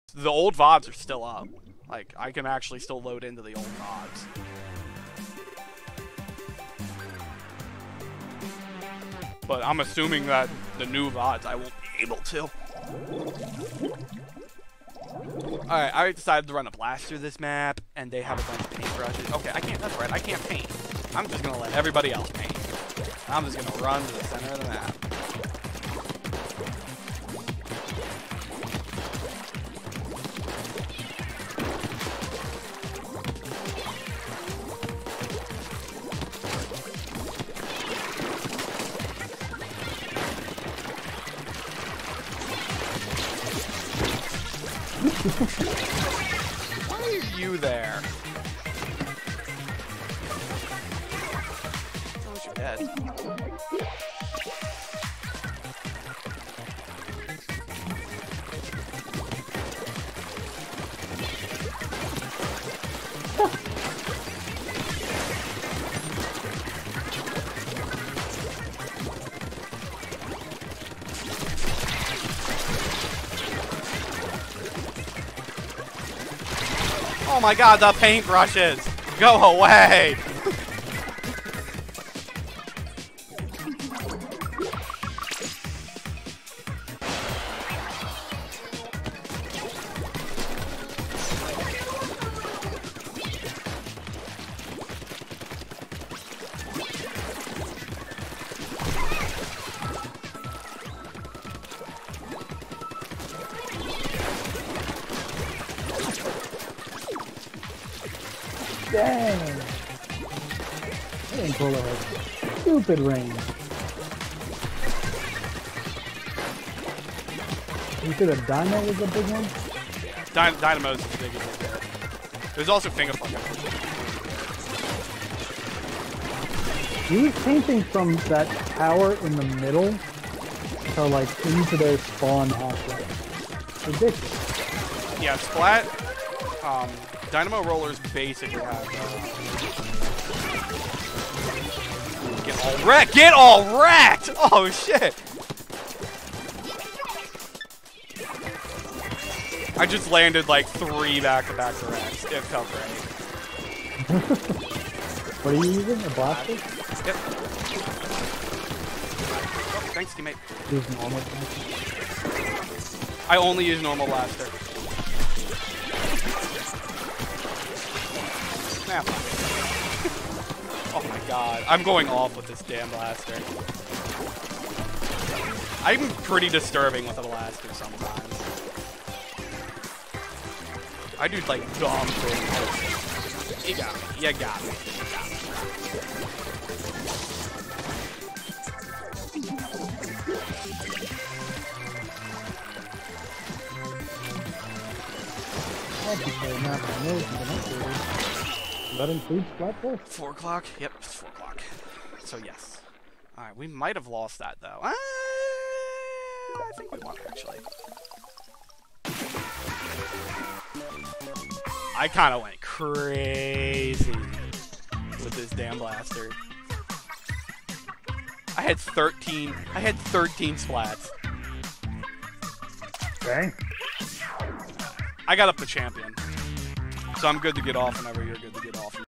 The old VODs are still up. Like, I can actually still load into the old VODs. But I'm assuming that the new VODs I won't be able to. Alright, I decided to run a blast through this map, and they have a bunch of paintbrushes. Okay, I can't, that's right, I can't paint. I'm just gonna let everybody else paint. I'm just gonna run to the center of the map. Why are you there? I wish you're dead. Oh my god, the paintbrushes! Go away! Dang! That didn't pull a stupid range. You said a dynamo was a big one? Dynamo's as big as it there. There's also finger fucker. He was painting from that tower in the middle to like into their spawn halfway. Ridiculous. Yeah, Splat, Dynamo Rollers basically have, get all wrecked! Get all wrecked! Oh shit! I just landed like 3 back-to-back wrecks. It felt great. What are you using? A blaster? Yep. Oh, thanks, teammate. Use normal. I only use normal blaster. Snap. Oh my god. I'm going off with this damn blaster. I'm pretty disturbing with a blaster sometimes. I do like dumb things. You got me. You got me. You got me. That includes Splatforce? 4 o'clock? Yep, it's 4 o'clock. So yes. Alright, we might have lost that though. I think we won actually. I kind of went crazy with this damn blaster. I had 13 splats. Okay. I got up the champion. So I'm good to get off whenever you're good to get off.